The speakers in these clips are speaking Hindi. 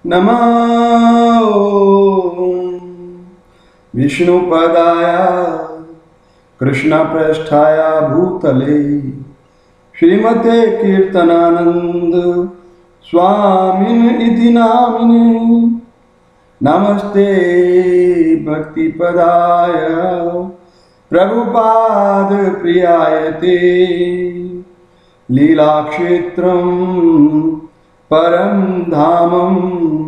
नमः विष्णुपदाय कृष्णप्रेष्ठाय भूतले श्रीमते कीर्तनानंद स्वामिन इति नामिने नमस्ते भक्तिपदाय प्रभुपाद प्रियाय ते लीलाक्षेत्रं परम धामं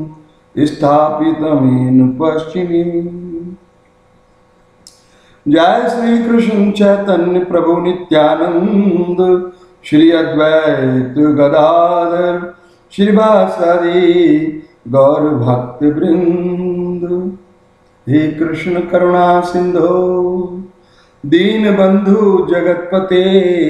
स्थापितमेन पश्चिमे। जय श्री कृष्ण चैतन्य प्रभु नित्यानंद श्री अद्वैत गदाधर श्रीवासादि गौर भक्त वृंद। हे कृष्ण करुणा सिंधो दीन बंधु जगतपते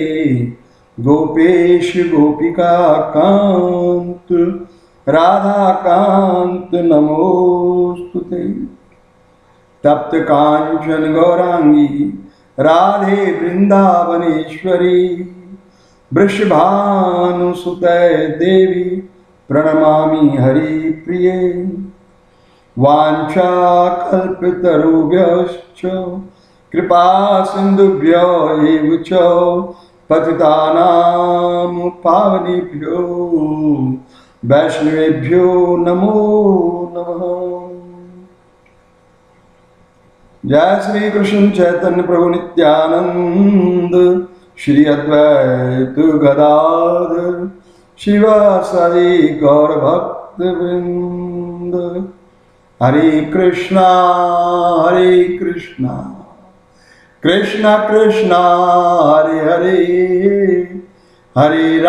गोपेश गोपिका कांत राधा कांत नमोस्तुते। तप्त कांचन गौरांगी राधे वृंदावनेश्वरी वृषभानुसुते देवी प्रणमामि हरि प्रिये। वाञ्छाकल्पतरुभ्यश्च कृपा सिन्धुभ्यो एव च पतितानां पावनेभ्यो वैष्णवेभ्यो नमो नमः। जय श्री कृष्ण चैतन्य प्रभु नित्यानंद श्री अद्वैत गदाधर शिवासादि गौर भक्त वृंद। हरे कृष्णा कृष्णा कृष्णा हरे हरे हरे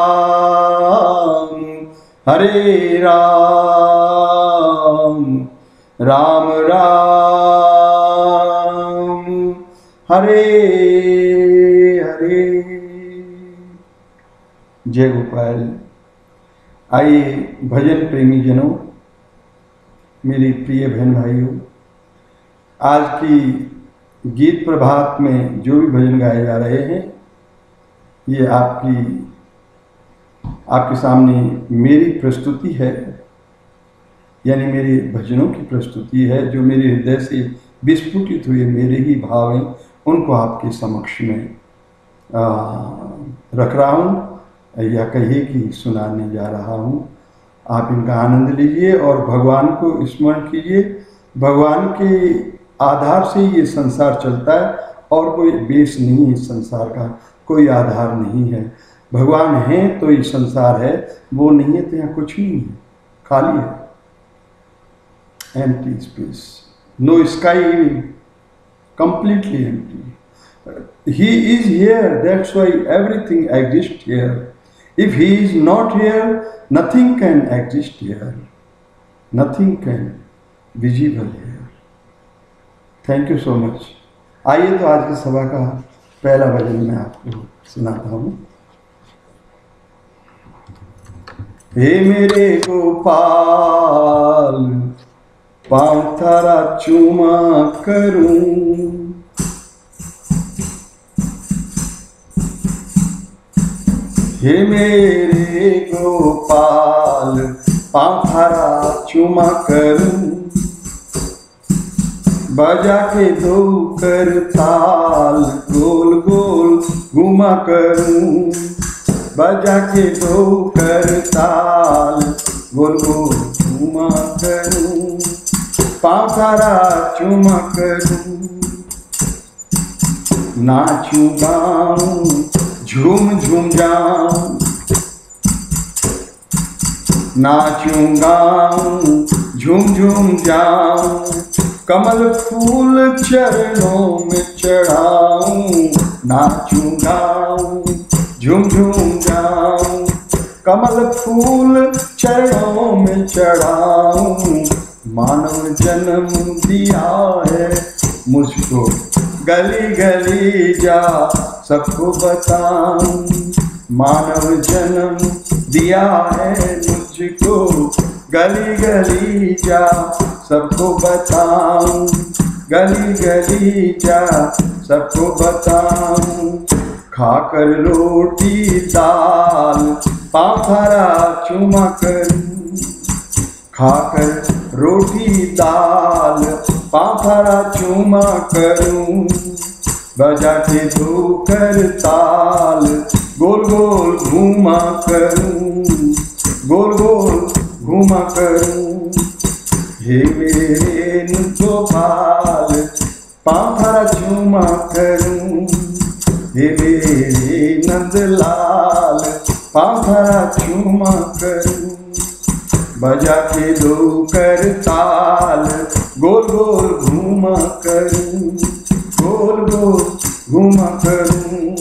राम राम राम हरे हरे। जय गोपाल। आइए भजन प्रेमी जनों, मेरी प्रिय बहन भाइयों, आज की गीत प्रभात में जो भी भजन गाए जा रहे हैं, ये आपके सामने मेरी प्रस्तुति है, यानी मेरे भजनों की प्रस्तुति है, जो मेरे हृदय से विस्फुटित हुए मेरे ही भाव हैं, उनको आपके समक्ष में रख रहा हूँ, या कहिए कि सुनाने जा रहा हूँ। आप इनका आनंद लीजिए और भगवान को स्मरण कीजिए। भगवान के आधार से ये संसार चलता है और कोई बेस नहीं है, इस संसार का कोई आधार नहीं है। भगवान है तो ये संसार है, वो नहीं है तो यहाँ कुछ नहीं है, खाली है, empty space, no sky even, completely empty. He is here, that's why everything exists here. If he is not here, nothing can exist here, nothing can visible here. Thank you so much. आइए तो आज की सभा का पहला भजन मैं आपको सुनाता हूँ। हे मेरे गोपाल पाँव थारा चूमा करूं, हे मेरे गोपाल पाँव थारा चूमा करूं, बजा के दो कर ताल गोल गोल घुमा करूं, बजा के दो कर ताल गोल गोल घुमा करूं, पाँव थारा चूमा करूं, नाचूं गाऊं झूम झूम जाऊं, नाचूं गाऊं झूम झूम जाऊं, कमल फूल चरणों में चढ़ाऊं, नाचूं गाऊं झूम झूम जाऊं, कमल फूल चरणों में चढ़ाऊं, मानव जन्म दिया है मुझको, गली गली जा सबको बताऊं, मानव जन्म दिया है मुझको, गली गली जा सबको बताऊं, गली गली जा सबको बताऊं, खाकर रोटी दाल पाथरा चुमा करूं, खाकर रोटी दाल पाथरा चूमा करूं, बजा के धोकर ताल गोल गोल घूमा करूं, गोल गोल घूमा करूं। हे मेरे गोपाल पाथरा चूमा करूं, हे मेरे नंदलाल पाथरा चूमा करूं, बजा के धोकर ताल गोल गोल घूमा करूं, गोल गोल घूमा करूं।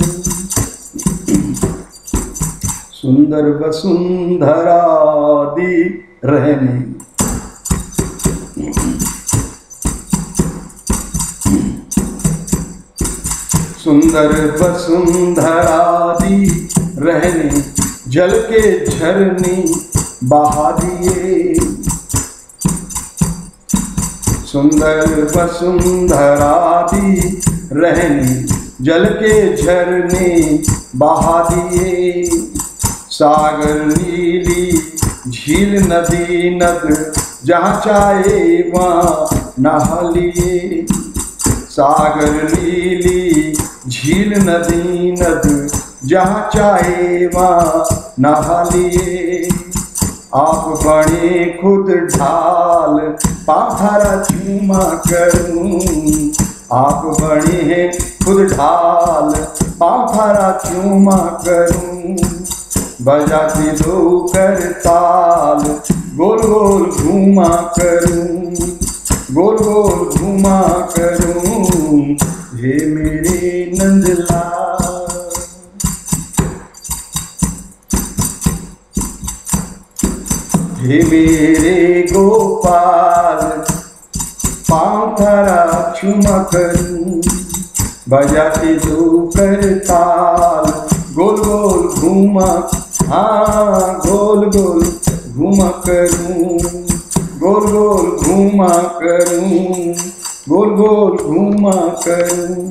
सुंदर वसुंधरा दी रहने, सुंदर वसुंधरा दी रहने, जल के झरने बहा दिए। सुंदर वसुंधरा दी रहने, जल के झरने बहा दिए। सागर नीली झील नदी नद, जहाँ चाहे वहाँ नहा लिए। सागर नीली झील नदी नद, जहाँ चाहे वहाँ नहा लिए। आप बने खुद ढाल पाथरा चूमा करूं, आप बने हैं खुद ढाल पाथरा चूमा करूं, बजाती धोकर ताल गोल गोल घूमा करूं, गोल गोल घूमा करूं। हे मेरे नंदलाल, हे मेरे गोपाल पाथरा चूमा करूं, बजा के धोकर ताल गोल गोल घूमा, हाँ गोल गोल घूमा करूं, गोल गोल घूमा करूं, गोल गोल घूमा करूं।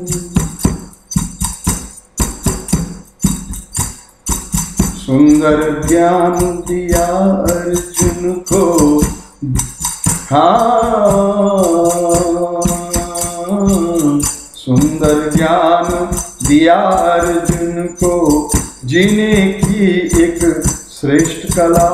सुंदर ज्ञान दिया अर्जुन को, हाँ सुंदर ज्ञान दिया अर्जुन को, जीने की एक श्रेष्ठ कला।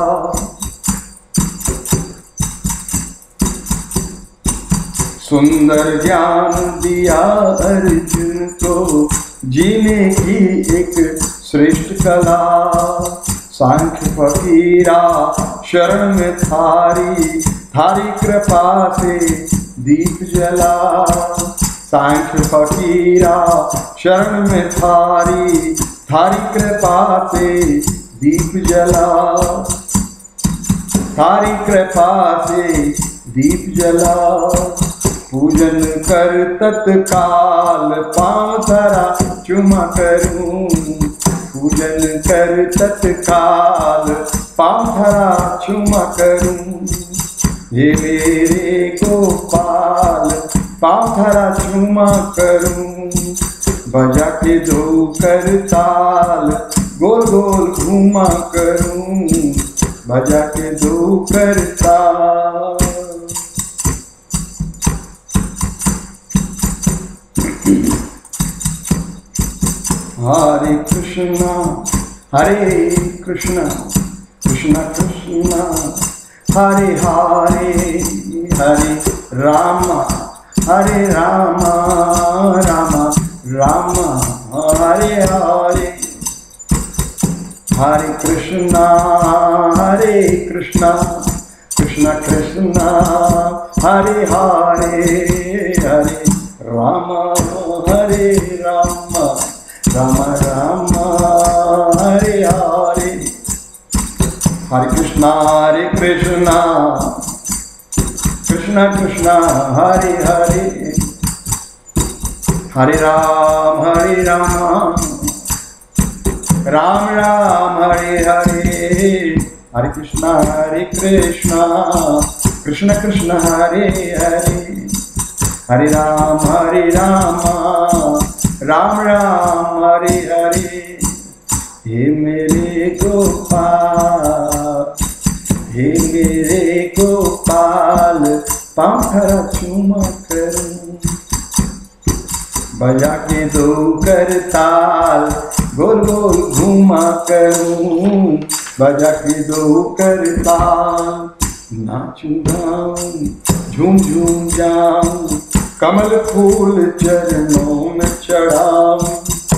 सुंदर ज्ञान दिया अर्जुन को, जीने की एक श्रेष्ठ कला। सांख्य फकीरा शरण में थारी, थारी कृपा से दीप जला। सांख्य फकीरा शरण में थारी, थारी कृपा से दीप जला, थारी कृपा से दीप जला। पूजन कर तत्काल पाथरा चूमा करूं, पूजन कर तत्काल पाथरा चूमा करूं। हे मेरे गोपाल पाथरा चूमा करूं, बजा के धोकर ताल गोल गोल घूमा करूं, बजा के धोकर ताल। हरे कृष्णा हरे कृष्णा, कृष्णा कृष्णा हरे हरे, हरे राम हरे राम, राम राम हरे हरे। हरे कृष्णा कृष्णा कृष्णा हरे हरे, हरे राम हरे राम, राम राम हरे हरे। हरे कृष्णा कृष्णा कृष्णा हरे हरे, हरे राम राम राम हरे हरे। हरे कृष्णा कृष्णा कृष्णा हरे हरे, हरे राम राम राम हरे हरे। हे मेरे गोपाल, हे मेरे गोपाल पाखरा चूमा करूं, बजा के दो करताल गोल गोल घूमा करूं, बजा के दो करताल नाचूं गाऊं झूम झूम जाऊं, कमल फूल चरणों में चढ़ाऊं,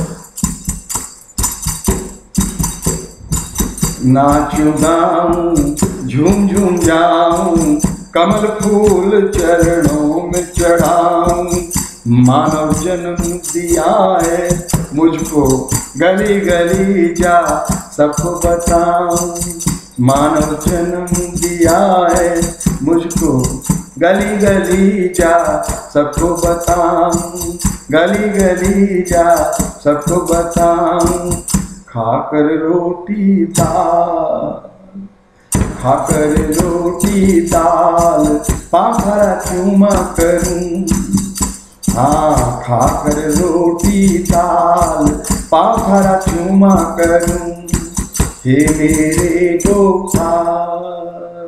नाचूं गाऊं झूम झूम जाऊं, कमल फूल चरणों में चढ़ाऊं, मानव जन्म दिया है मुझको गली गली जा सबको बताऊं, मानव जन्म दिया है मुझको गली गली जा सबको बताऊं, गली गली जा सबको बताऊं, खाकर रोटी दाल, खाकर रोटी दाल पाखरा चूमा करूं, हाँ खाकर रोटी दाल पाखरा चूमा करूं, हे मेरे गोपाल।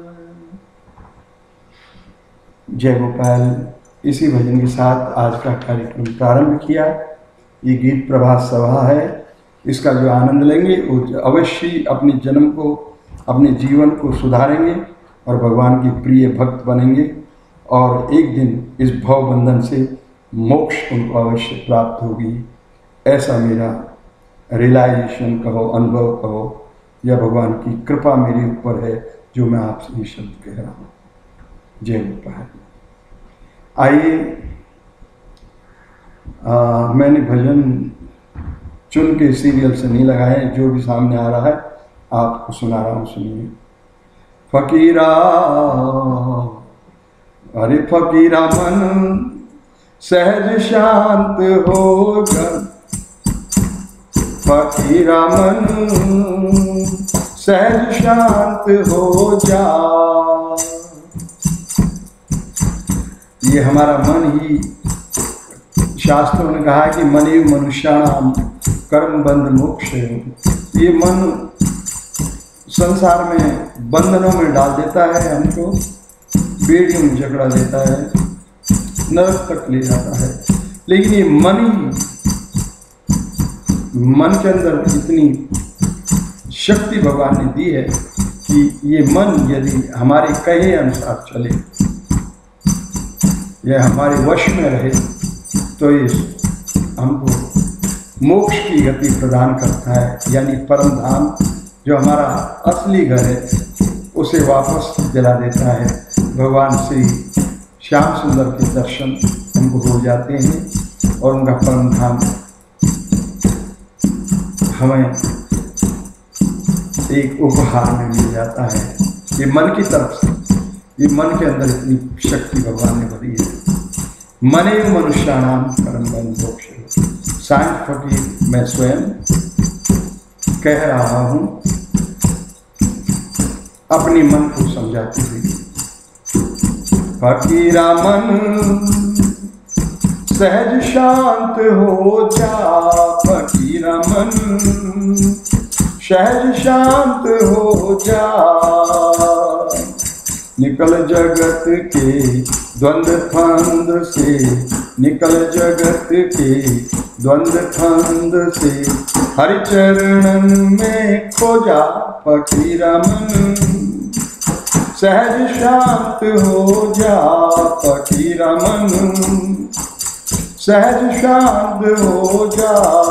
जय गोपाल। इसी भजन के साथ आज का कार्यक्रम प्रारंभ किया। ये गीत प्रभात सभा है, इसका जो आनंद लेंगे वो अवश्य अपने जन्म को, अपने जीवन को सुधारेंगे और भगवान के प्रिय भक्त बनेंगे और एक दिन इस भव बंधन से मोक्ष उनको अवश्य प्राप्त होगी। ऐसा मेरा रियलाइजेशन कहो, अनुभव कहो, या भगवान की कृपा मेरे ऊपर है जो मैं आपसे ये शब्द कह रहा हूँ। जय गोपाल। आइए, मैंने भजन चुन के सीरियल से नहीं लगाए, जो भी सामने आ रहा है आपको सुना रहा हूँ, सुनिए। फकीरा, अरे फकीरा मन सहज शांत होगा, फकीरा मन सहज शांत हो जा। ये हमारा मन ही, शास्त्रों ने कहा है कि मने मनुष्याणाम कर्म बंध मोक्ष। ये मन संसार में बंधनों में डाल देता है, हमको बेड़ियों में जकड़ा देता है, नरक तक ले जाता है। लेकिन ये मन ही, मन के अंदर इतनी शक्ति भगवान ने दी है कि ये मन यदि हमारे कहे अनुसार चले, यह हमारे वश में रहे, तो ये हमको मोक्ष की गति प्रदान करता है, यानी परम धाम जो हमारा असली घर है उसे वापस दिला देता है। भगवान श्री श्याम सुंदर के दर्शन हमको हो जाते हैं और उनका परम धाम हमें एक उपहार में मिल जाता है। ये मन की तरफ से, ये मन के अंदर इतनी शक्ति भगवान ने भरी है। मने मनुष्याणाम कर्म बंध मोक्ष। सांख्य फकीर मैं स्वयं कह रहा हूँ अपने मन को समझाते हुए। फकीरा मन सहज शांत हो जा, फकीरा मन सहज शांत हो जा, निकल जगत के द्वंद्व फंद से, निकल जगत के द्वंद्व फंद से, हरि चरणन में खो जा, फकीरा मन सहज शांत हो जा, फकीरा मन सहज शांत हो जा।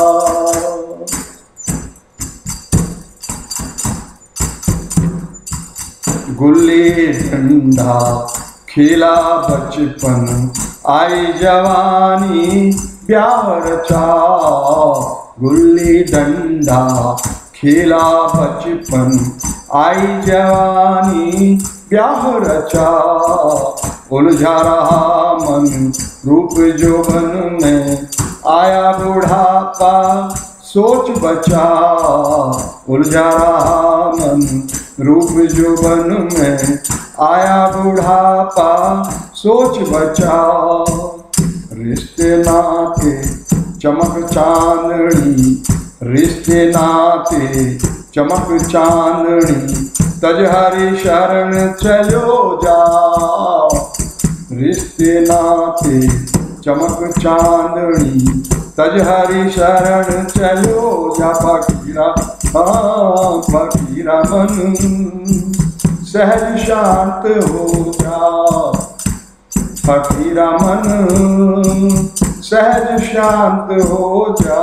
गुल्ली डंडा खेला बचपन, आई जवानी ब्याह रचा, गुल्ली डंडा खेला बचपन, आई जवानी ब्याह रचा, उलझा रहा मन रूप जोबन में, आया बुढ़ापा सोच बचा, उलझा रहा मन रूप जोबन में, आया बुढ़ापा सोच बचा, रिश्ते नाते चमक चांदनी, रिश्ते नाते चमक चांदनी तज हरि शरण चलो जाओ। रिश्ते नाते चमक चांदनी तज हरि शरण चलो जा। फकीरा फकीरा मन सहज शांत हो जा। फकीरा मन सहज शांत हो जा।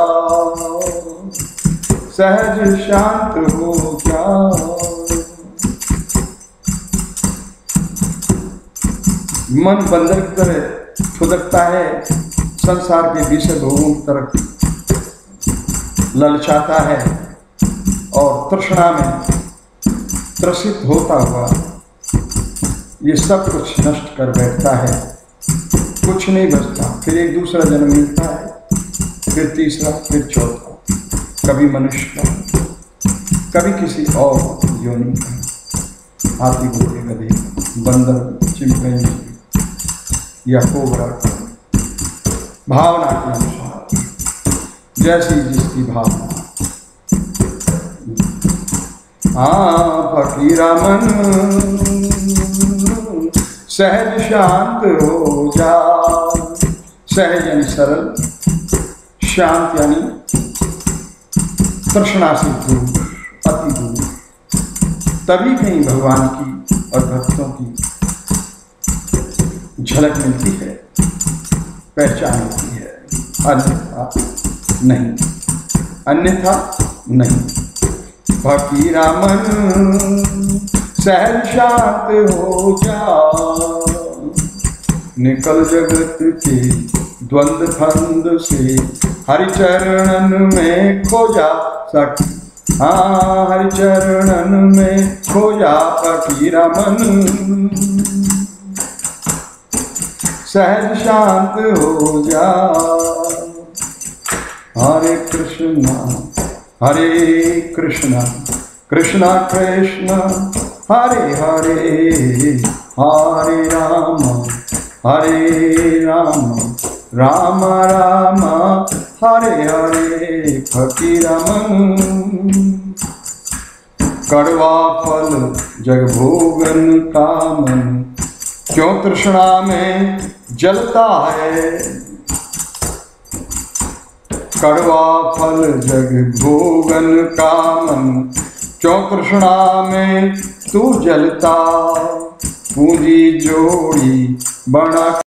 सहज शांत हो जा। मन बंदर की तरह फुदकता है, संसार के विषय भोगों की तरफ ललचाता है और तृष्णा में त्रसित होता हुआ ये सब कुछ नष्ट कर बैठता है। कुछ नहीं बचता। फिर एक दूसरा जन्म मिलता है, फिर तीसरा, फिर चौथा, कभी मनुष्य का, कभी किसी और योनि का, हाथी घोड़े गधे बंदर चिंपैंजी या कोबरा का, भावना के अनुसार जैसी जिसकी भावना। फकीरा मन सहज शांत हो जा। सहज यानी सरल, शांत यानी तृष्णा से दूर, अति दूर। तभी कहीं भगवान की और भक्तों की झलक मिलती है, पहचान होती है। अन्यथा नहीं, अन्यथा नहीं। फकीरा मन सहज शांत हो जा। निकल जगत के द्वंद फंद से हरि चरणन में खो जा। हरि चरणन में खो जा। फकीरा मन सहज शांत हो जा। हरे कृष्णा कृष्णा कृष्णा हरे हरे, हरे राम राम राम हरे हरे। फकीरा मन कड़वा फल जग भोगन का मन क्यों तृष्णा में जलता है। कड़वा फल जग भोगन का मन क्यों तृष्णा में तू जलता। पूंजी जोड़ी बना